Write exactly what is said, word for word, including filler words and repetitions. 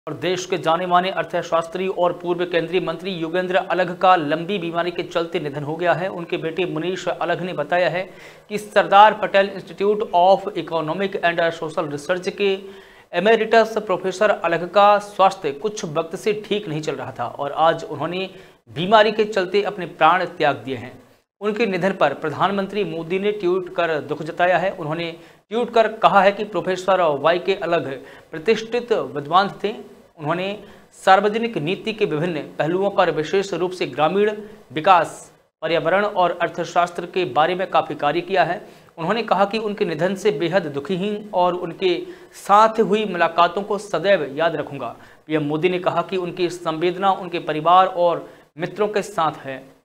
और देश के जाने माने अर्थशास्त्री और पूर्व केंद्रीय मंत्री योगेंद्र अलग का लंबी बीमारी के चलते निधन हो गया है। उनके बेटे मुनीश अलग ने बताया है कि Sardar Patel institute of economic and social research के एमेरिटस प्रोफेसर अलग का स्वास्थ्य कुछ वक्त से ठीक नहीं चल रहा था और आज उन्होंने बीमारी के चलते अपने प्राण त्याग दिए हैं। उनके निधन पर प्रधानमंत्री मोदी ने ट्वीट कर दुख जताया है। उन्होंने ट्वीट कर कहा है कि प्रोफेसर वाई के अलग प्रतिष्ठित विद्वान थे। उन्होंने सार्वजनिक नीति के विभिन्न पहलुओं पर विशेष रूप से ग्रामीण विकास, पर्यावरण और अर्थशास्त्र के बारे में काफ़ी कार्य किया है। उन्होंने कहा कि उनके निधन से बेहद दुखी हैं और उनके साथ हुई मुलाकातों को सदैव याद रखूंगा। पीएम मोदी ने कहा कि उनकी संवेदना उनके परिवार और मित्रों के साथ है।